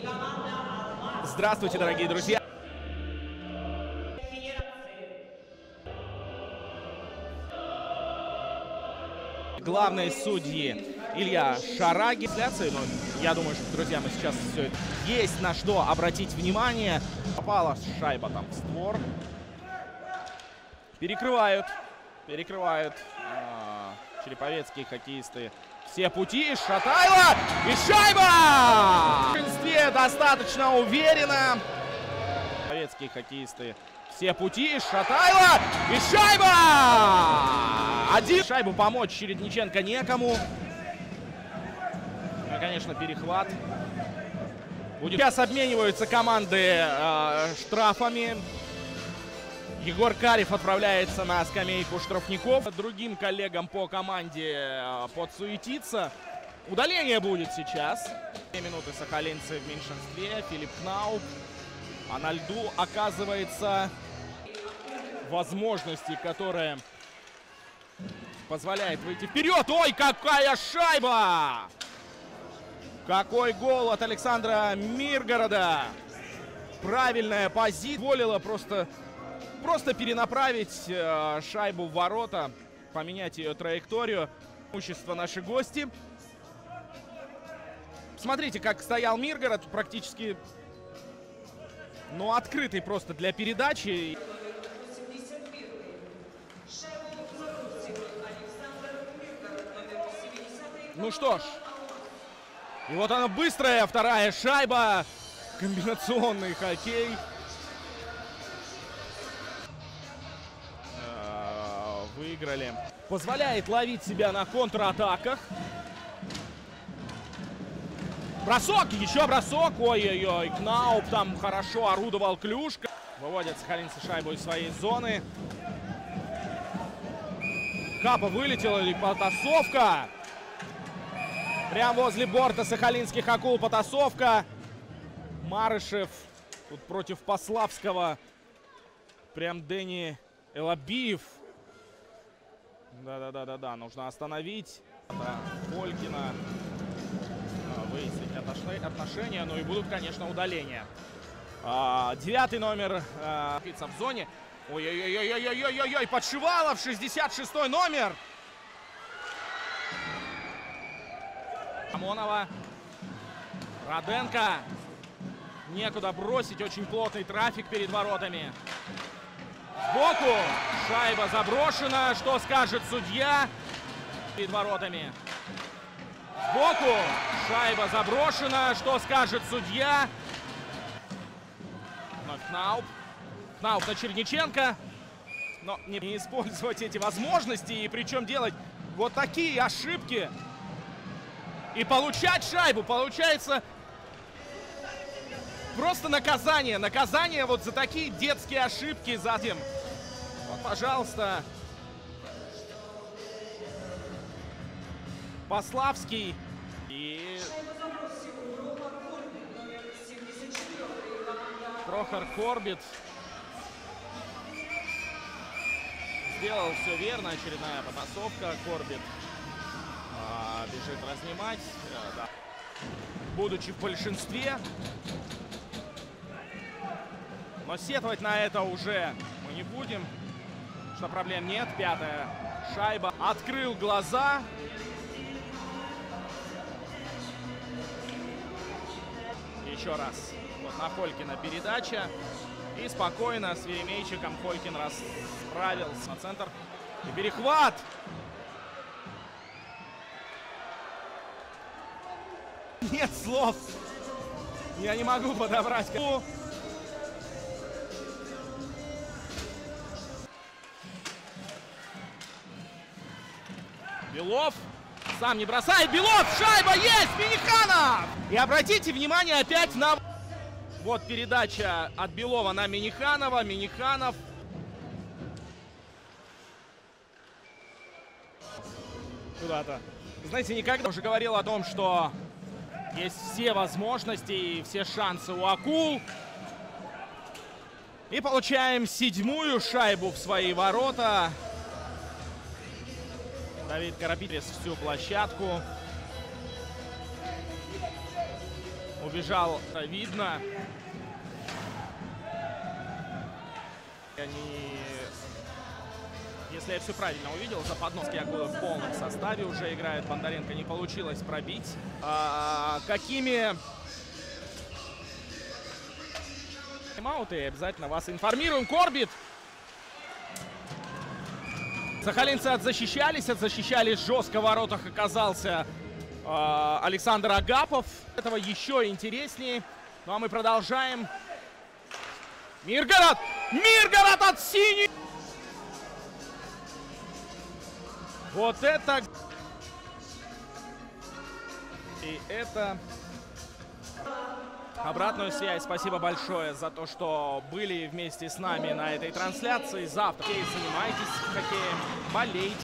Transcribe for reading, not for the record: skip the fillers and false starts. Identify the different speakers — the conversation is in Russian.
Speaker 1: Здравствуйте, дорогие друзья! Главные судьи Илья Шараги. Но я думаю, что, друзья, мы сейчас все это есть на что обратить внимание. Попала шайба там в створ. Перекрывают череповецкие хоккеисты все пути. Шатайло и шайба! В большинстве достаточно уверенно. Череповецкие хоккеисты все пути. Шатайло и шайба! Один. Шайбу помочь Чередниченко некому. Ну, конечно, перехват. Сейчас обмениваются команды штрафами. Егор Карев отправляется на скамейку штрафников. Другим коллегам по команде подсуетиться. Удаление будет сейчас. 2 минуты сахалинцы в меньшинстве. Филипп Кнауп. А на льду оказывается возможности, которые позволяет выйти вперед. Ой, какая шайба! Какой гол от Александра Миргорода! Правильная позиция. Волила просто перенаправить шайбу в ворота, поменять ее траекторию. Преимущество наши гости. Смотрите, как стоял Миргород, практически, ну, открытый просто для передачи. Ну что ж, и вот она быстрая вторая шайба. Комбинационный хоккей. Выиграли. Позволяет ловить себя на контратаках. Бросок, еще бросок. Ой-ой-ой, Кнауп там хорошо орудовал клюшка. Выводят сахалинцы шайбу из своей зоны. Капа вылетела, или потасовка. Прямо возле борта сахалинских акул потасовка. Марышев тут против Пославского. Прям Дени Элабиев. Да, нужно остановить. Фолькина. Выяснить отношения. Ну и будут, конечно, удаления. 9-й номер в зоне. Ой-ой-ой-ой-ой-ой-ой-ой. Подшивалов, 66-й номер. Амонова. Роденко. Некуда бросить. Очень плотный трафик перед воротами. Сбоку. Шайба заброшена. Что скажет судья? Перед воротами. Сбоку. Шайба заброшена. Что скажет судья? Вновь Кнауп. Кнауп на Черниченко. Но не использовать эти возможности. И причем делать вот такие ошибки. И получать шайбу. Получается просто наказание. Наказание вот за такие детские ошибки. Затем, вот, пожалуйста, Пославский. И Прохор Корбит сделал все верно. Очередная потасовка. Корбит бежит разнимать. Да. Будучи в большинстве. Но сетовать на это уже мы не будем. Что проблем нет. 5-я шайба. Открыл глаза. Еще раз. Вот на Фолькина передача. И спокойно с Веремейчиком Фолькин расправился на центр. И перехват. Нет слов. Я не могу подобрать. Белов сам не бросает. Белов! Шайба есть! Миниханов! И обратите внимание опять на... Вот передача от Белова на Миниханова. Миниханов. Куда-то. Знаете, никогда уже говорил о том, что есть все возможности и все шансы у акул. И получаем 7-ю шайбу в свои ворота. Давид Карапетис всю площадку. Убежал, видно. Они, если я все правильно увидел, Западновский в полном составе уже играет. Бондаренко не получилось пробить. Какими тайм-ауты, обязательно вас информируем. Корбит. Сахалинцы отзащищались жестко. В воротах оказался Александр Агапов. Этого еще интереснее. Ну а мы продолжаем. Миргород! Миргород от синий! Вот это... И это... Обратную связь. Спасибо большое за то, что были вместе с нами на этой трансляции. Завтра занимайтесь хоккеем, болейте.